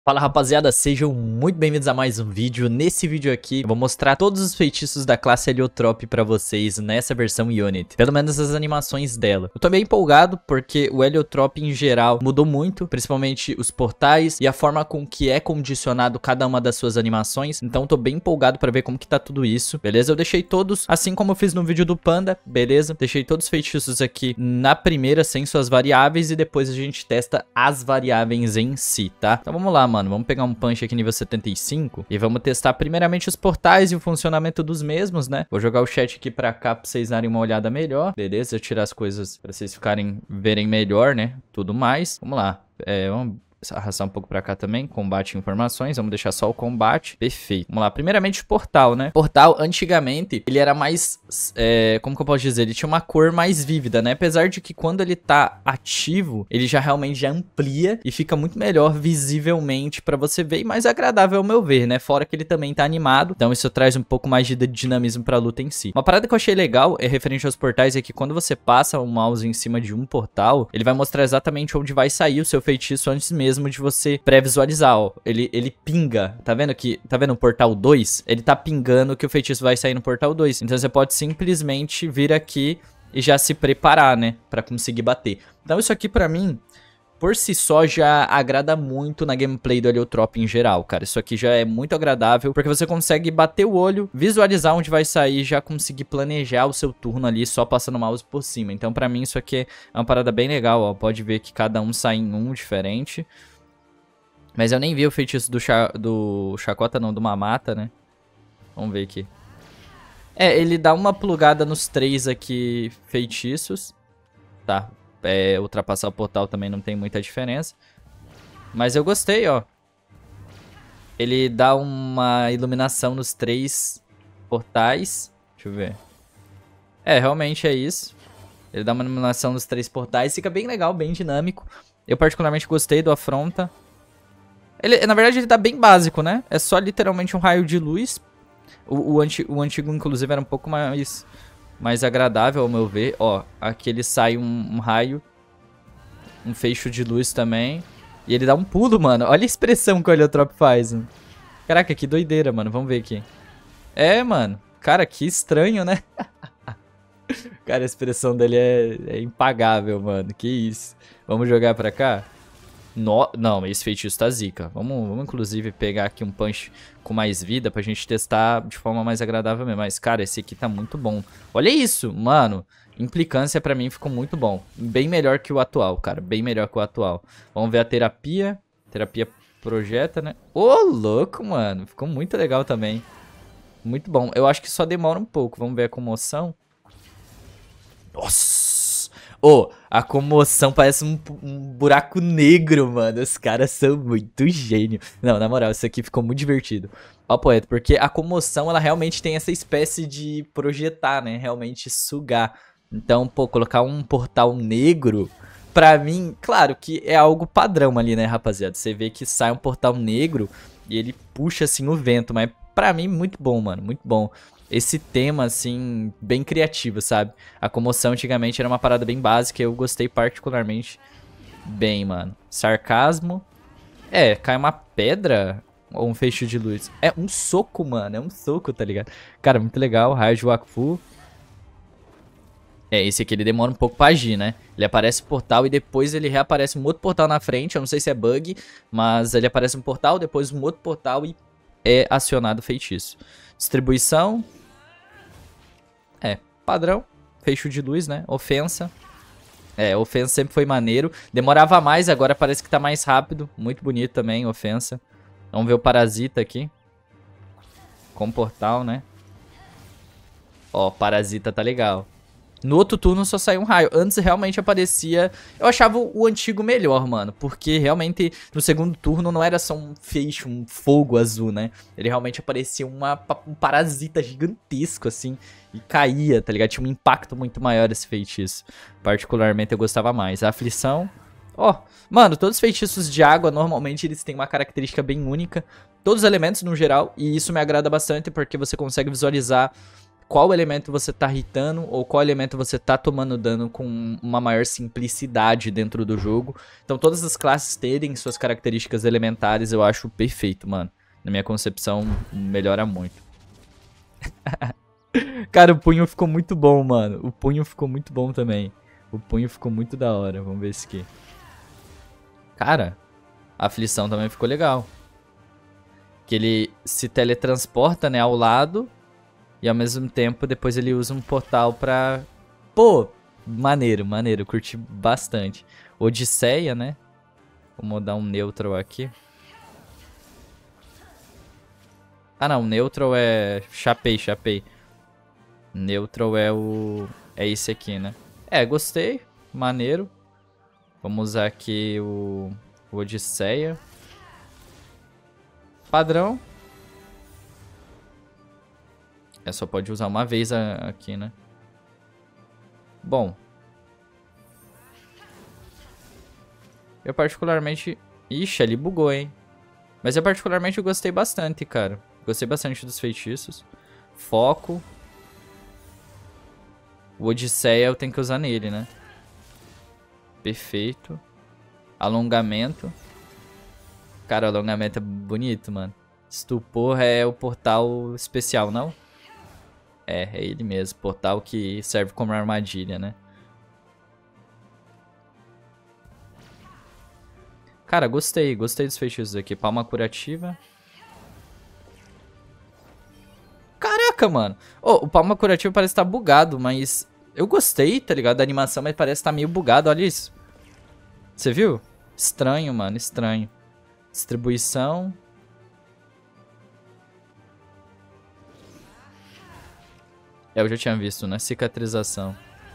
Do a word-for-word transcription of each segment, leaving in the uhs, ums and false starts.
Fala rapaziada, sejam muito bem-vindos a mais um vídeo. Nesse vídeo aqui eu vou mostrar todos os feitiços da classe Heliotrope pra vocês nessa versão Unity, pelo menos as animações dela. Eu tô bem empolgado porque o Heliotrope em geral mudou muito, principalmente os portais e a forma com que é condicionado cada uma das suas animações. Então tô bem empolgado pra ver como que tá tudo isso, beleza? Eu deixei todos, assim como eu fiz no vídeo do Panda, beleza? Deixei todos os feitiços aqui na primeira sem suas variáveis e depois a gente testa as variáveis em si, tá? Então vamos lá, mano, vamos pegar um punch aqui nível setenta e cinco e vamos testar primeiramente os portais e o funcionamento dos mesmos, né? Vou jogar o chat aqui pra cá pra vocês darem uma olhada melhor, beleza? Tirar as coisas pra vocês ficarem, verem melhor, né? Tudo mais. Vamos lá, é, vamos arrastar um pouco pra cá também, combate e informações, vamos deixar só o combate, perfeito. Vamos lá, primeiramente o portal, né? Portal, antigamente, ele era mais, é, como que eu posso dizer? Ele tinha uma cor mais vívida, né? Apesar de que quando ele tá ativo, ele já realmente já amplia e fica muito melhor visivelmente pra você ver e mais agradável ao meu ver, né? Fora que ele também tá animado, então isso traz um pouco mais de dinamismo pra luta em si. Uma parada que eu achei legal, é referente aos portais, é que quando você passa o mouse em cima de um portal, ele vai mostrar exatamente onde vai sair o seu feitiço antes mesmo de você pré-visualizar, ó. Ele, ele pinga, tá vendo que, tá vendo o portal dois? Ele tá pingando que o feitiço vai sair no portal dois. Então você pode simplesmente vir aqui e já se preparar, né? Pra conseguir bater. Então isso aqui pra mim, por si só, já agrada muito na gameplay do Heliotrope em geral, cara. Isso aqui já é muito agradável, porque você consegue bater o olho, visualizar onde vai sair, já conseguir planejar o seu turno ali só passando o mouse por cima. Então, pra mim, isso aqui é uma parada bem legal, ó. Pode ver que cada um sai em um diferente. Mas eu nem vi o feitiço do, cha do Chacota, não, do Mamata, né? Vamos ver aqui. É, ele dá uma plugada nos três aqui feitiços, tá? É, ultrapassar o portal também não tem muita diferença. Mas eu gostei, ó. Ele dá uma iluminação nos três portais. Deixa eu ver. É, realmente é isso. Ele dá uma iluminação nos três portais. Fica bem legal, bem dinâmico. Eu particularmente gostei do Afronta. Ele, na verdade, ele tá bem básico, né? É só literalmente um raio de luz. O, o, anti, o antigo, inclusive, era um pouco mais... mais agradável, ao meu ver. Ó, aqui ele sai um, um raio. Um fecho de luz também. E ele dá um pulo, mano. Olha a expressão que o Heliotrope faz. Mano. Caraca, que doideira, mano. Vamos ver aqui. É, mano. Cara, que estranho, né? Cara, a expressão dele é, é impagável, mano. Que isso. Vamos jogar pra cá? No... Não, esse feitiço tá zica. Vamos, vamos, inclusive, pegar aqui um punch com mais vida pra gente testar de forma mais agradável mesmo. Mas, cara, esse aqui tá muito bom. Olha isso, mano. Implicância pra mim ficou muito bom. Bem melhor que o atual, cara. Bem melhor que o atual. Vamos ver a terapia. Terapia projeta, né? Ô, louco, mano. Ficou muito legal também. Muito bom. Eu acho que só demora um pouco. Vamos ver a comoção. Nossa! Ô, oh, a comoção parece um, um buraco negro, mano. Os caras são muito gênio. Não, na moral, isso aqui ficou muito divertido. Ó, poeta, porque a comoção, ela realmente tem essa espécie de projetar, né? Realmente sugar. Então, pô, colocar um portal negro, pra mim, claro que é algo padrão ali, né, rapaziada? Você vê que sai um portal negro e ele puxa, assim, o vento. Mas pra mim, muito bom, mano, muito bom. Esse tema, assim, bem criativo, sabe? A comoção antigamente era uma parada bem básica e eu gostei particularmente bem, mano. Sarcasmo. É, cai uma pedra ou um fecho de luz. É um soco, mano. É um soco, tá ligado? Cara, muito legal. Raio de Wakfu. É, esse aqui ele demora um pouco pra agir, né? Ele aparece um portal e depois ele reaparece um outro portal na frente. Eu não sei se é bug, mas ele aparece um portal, depois um outro portal e é acionado o feitiço. Distribuição. É, padrão. Fecho de luz, né? Ofensa. É, ofensa sempre foi maneiro. Demorava mais, agora parece que tá mais rápido. Muito bonito também, ofensa. Vamos ver o parasita aqui. Com portal, né? Ó, parasita tá legal. No outro turno só saiu um raio. Antes realmente aparecia... Eu achava o antigo melhor, mano. Porque realmente no segundo turno não era só um feixe, um fogo azul, né? Ele realmente aparecia uma, um parasita gigantesco, assim. E caía, tá ligado? Tinha um impacto muito maior esse feitiço. Particularmente eu gostava mais. A aflição... Ó, oh, mano, todos os feitiços de água normalmente eles têm uma característica bem única. Todos os elementos no geral. E isso me agrada bastante porque você consegue visualizar... qual elemento você tá hitando ou qual elemento você tá tomando dano com uma maior simplicidade dentro do jogo. Então todas as classes terem suas características elementares eu acho perfeito, mano. Na minha concepção, melhora muito. Cara, o punho ficou muito bom, mano. O punho ficou muito bom também. O punho ficou muito da hora. Vamos ver esse aqui. Cara, a aflição também ficou legal. Que ele se teletransporta, né, ao lado. E ao mesmo tempo, depois ele usa um portal pra... Pô, maneiro, maneiro. Curti bastante. Odisseia, né? Vou mudar um neutral aqui. Ah, não. Neutral é... Chapei, chapei. Neutral é o... É esse aqui, né? É, gostei. Maneiro. Vamos usar aqui o... o Odisseia. Padrão. É, só pode usar uma vez a, aqui, né? Bom. Eu particularmente... Ixi, ali bugou, hein? Mas eu particularmente gostei bastante, cara. Gostei bastante dos feitiços. Foco. O Odisseia eu tenho que usar nele, né? Perfeito. Alongamento. Cara, o alongamento é bonito, mano. Estupor é o portal especial, não? É, é ele mesmo. Portal que serve como armadilha, né? Cara, gostei. Gostei dos feitiços aqui. Palma curativa. Caraca, mano. Oh, o palma curativa parece estar bugado, mas... Eu gostei, tá ligado? Da animação, mas parece estar meio bugado. Olha isso. Você viu? Estranho, mano. Estranho. Distribuição... É, eu já tinha visto, né? Cicatrização.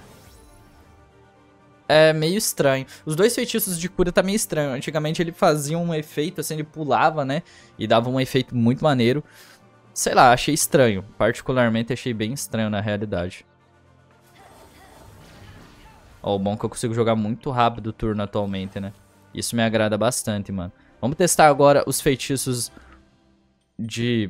É meio estranho. Os dois feitiços de cura tá meio estranho. Antigamente ele fazia um efeito, assim, ele pulava, né? E dava um efeito muito maneiro. Sei lá, achei estranho. Particularmente achei bem estranho na realidade. Ó, o bom é que eu consigo jogar muito rápido o turno atualmente, né? Isso me agrada bastante, mano. Vamos testar agora os feitiços de...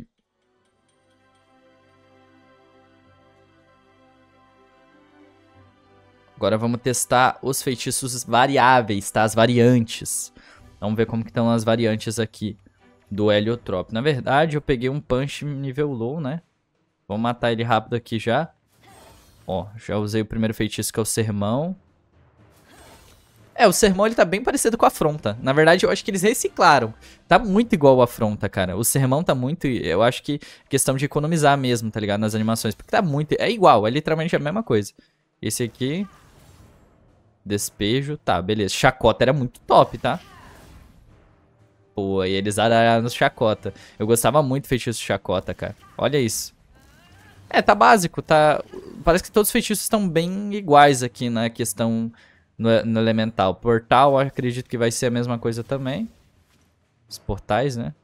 Agora vamos testar os feitiços variáveis, tá? As variantes. Vamos ver como que estão as variantes aqui do Heliotrope. Na verdade, eu peguei um punch nível low, né? Vamos matar ele rápido aqui já. Ó, já usei o primeiro feitiço que é o Sermão. É, o Sermão ele tá bem parecido com a Afronta. Na verdade, eu acho que eles reciclaram. Tá muito igual a Afronta, cara. O Sermão tá muito... Eu acho que questão de economizar mesmo, tá ligado? Nas animações. Porque tá muito... É igual, é literalmente a mesma coisa. Esse aqui... Despejo, tá, beleza. Chacota era muito top, tá? Pô, e eles araram no chacota. Eu gostava muito do feitiço de chacota, cara. Olha isso. É, tá básico, tá... Parece que todos os feitiços estão bem iguais aqui na questão no, no elemental. Portal, eu acredito que vai ser a mesma coisa também. Os portais, né?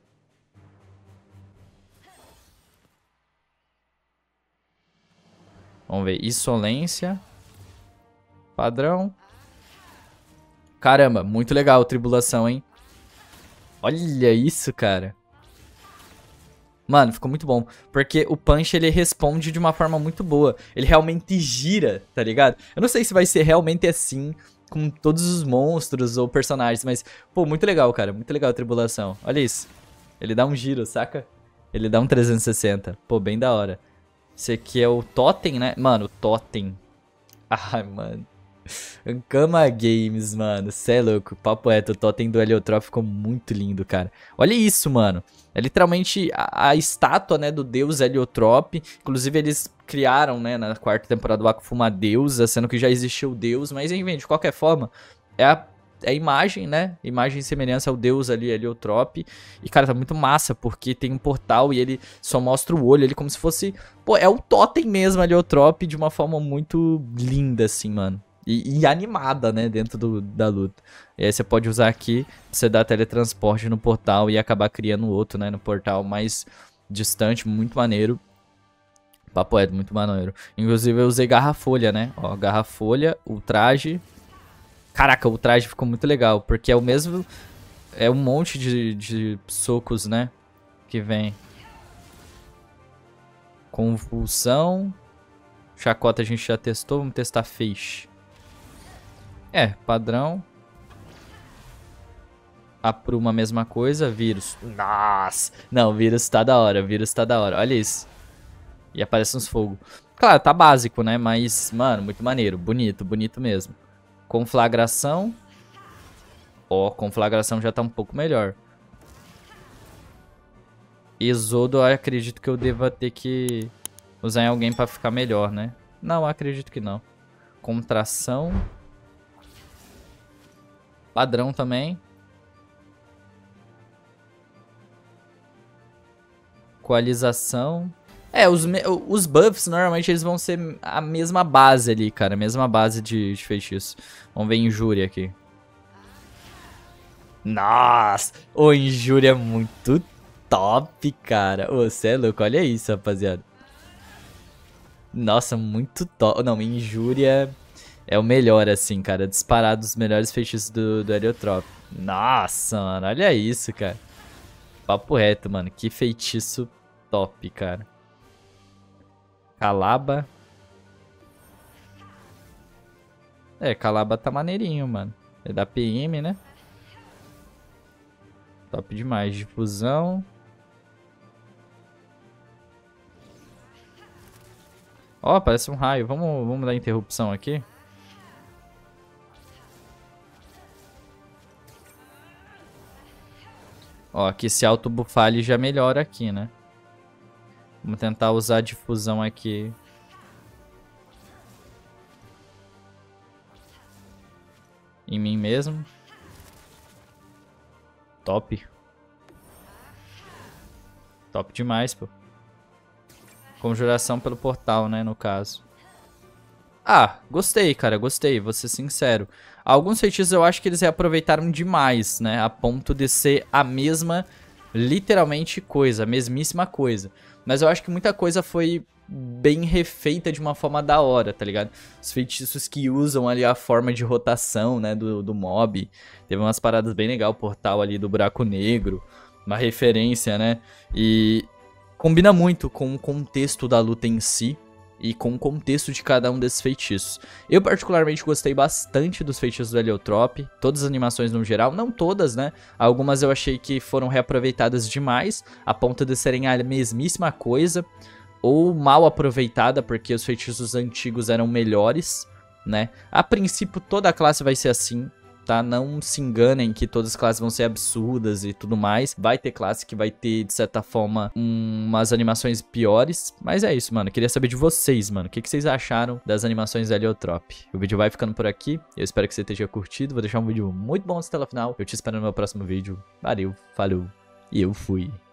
Vamos ver. Insolência. Padrão. Caramba, muito legal, tribulação, hein? Olha isso, cara. Mano, ficou muito bom. Porque o punch, ele responde de uma forma muito boa. Ele realmente gira, tá ligado? Eu não sei se vai ser realmente assim com todos os monstros ou personagens, mas... Pô, muito legal, cara. Muito legal a tribulação. Olha isso. Ele dá um giro, saca? Ele dá um trezentos e sessenta. Pô, bem da hora. Esse aqui é o Totem, né? Mano, o Totem. Ai, mano. Ankama Games, mano, cê é louco, papo reto, o totem do Heliotrope ficou muito lindo, cara. Olha isso, mano, é literalmente a, a estátua, né, do deus Heliotrope. Inclusive eles criaram, né, na quarta temporada do Akuma uma deusa, sendo que já existiu o deus. Mas enfim, de qualquer forma, é a, é a imagem, né, imagem e semelhança ao deus ali, Heliotrope. E cara, tá muito massa, porque tem um portal e ele só mostra o olho ali como se fosse... Pô, é o totem mesmo, Heliotrope, de uma forma muito linda, assim, mano. E, e animada, né, dentro do, da luta. E aí você pode usar aqui, você dá teletransporte no portal e acabar criando outro, né, no portal mais distante, muito maneiro. Papo é muito maneiro. Inclusive eu usei garra-folha, né, ó, garra-folha, o traje. Caraca, o traje ficou muito legal, porque é o mesmo, é um monte de, de socos, né, que vem. Convulsão, Chacota a gente já testou, vamos testar Feixe. É, padrão. Apruma a mesma coisa, vírus. Nossa! Não, vírus tá da hora, vírus tá da hora. Olha isso. E aparece uns fogo. Claro, tá básico, né? Mas, mano, muito maneiro. Bonito, bonito mesmo. Conflagração. Ó, conflagração já tá um pouco melhor. Exodo, eu acredito que eu deva ter que usar em alguém pra ficar melhor, né? Não, acredito que não. Contração. Padrão também. Coalização. É, os, os buffs normalmente eles vão ser a mesma base ali, cara. A mesma base de, de feitiço. Vamos ver Injúria aqui. Nossa! O Injúria é muito top, cara. Ô, você é louco, olha isso, rapaziada. Nossa, muito top. Não, Injúria é o melhor, assim, cara. Disparado dos melhores feitiços do, do Heliotrope. Nossa, mano, olha isso, cara. Papo reto, mano. Que feitiço top, cara. Calaba. É, Calaba tá maneirinho, mano. É da P M, né? Top demais. Difusão. Ó, parece um raio. Vamos, vamos dar interrupção aqui. Ó, aqui se auto-buffar ele já melhora aqui, né? Vamos tentar usar a difusão aqui. Em mim mesmo. Top. Top demais, pô. Conjuração pelo portal, né, no caso. Ah, gostei, cara, gostei, vou ser sincero. Alguns feitiços eu acho que eles reaproveitaram demais, né, a ponto de ser a mesma, literalmente, coisa, a mesmíssima coisa. Mas eu acho que muita coisa foi bem refeita de uma forma da hora, tá ligado? Os feitiços que usam ali a forma de rotação, né, do, do mob. Teve umas paradas bem legais, o portal ali do buraco negro, uma referência, né, e combina muito com o contexto da luta em si. E com o contexto de cada um desses feitiços. Eu particularmente gostei bastante dos feitiços do Heliotrope. Todas as animações no geral, não todas, né? Algumas eu achei que foram reaproveitadas demais, a ponto de serem a mesmíssima coisa. Ou mal aproveitada, porque os feitiços antigos eram melhores, né? A princípio toda a classe vai ser assim, tá? Não se enganem que todas as classes vão ser absurdas e tudo mais. Vai ter classe que vai ter, de certa forma, um, umas animações piores. Mas é isso, mano. Eu queria saber de vocês, mano. O que, que vocês acharam das animações da Heliotrope? O vídeo vai ficando por aqui. Eu espero que você tenha curtido. Vou deixar um vídeo muito bom até o final. Eu te espero no meu próximo vídeo. Valeu, falou e eu fui.